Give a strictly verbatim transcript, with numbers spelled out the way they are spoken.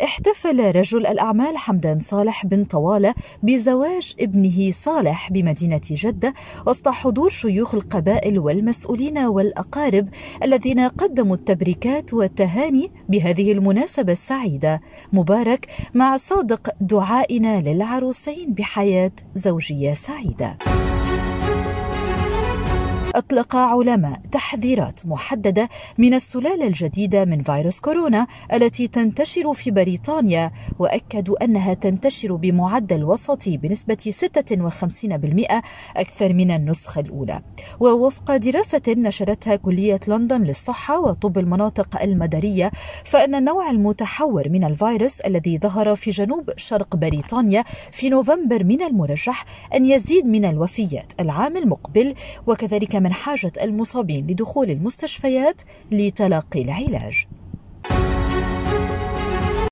احتفل رجل الأعمال حمدان صالح بن طوالة بزواج ابنه صالح بمدينة جدة وسط حضور شيوخ القبائل والمسؤولين والأقارب الذين قدموا التبريكات والتهاني بهذه المناسبة السعيدة. مبارك مع صادق دعائنا للعروسين بحياة زوجية سعيدة. أطلق علماء تحذيرات محددة من السلالة الجديدة من فيروس كورونا التي تنتشر في بريطانيا، وأكدوا أنها تنتشر بمعدل وسطي بنسبة ستة وخمسين بالمئة أكثر من النسخة الأولى. ووفق دراسة نشرتها كلية لندن للصحة وطب المناطق المدارية، فإن النوع المتحور من الفيروس الذي ظهر في جنوب شرق بريطانيا في نوفمبر من المرجح أن يزيد من الوفيات العام المقبل، وكذلك من حاجة المصابين لدخول المستشفيات لتلقي العلاج.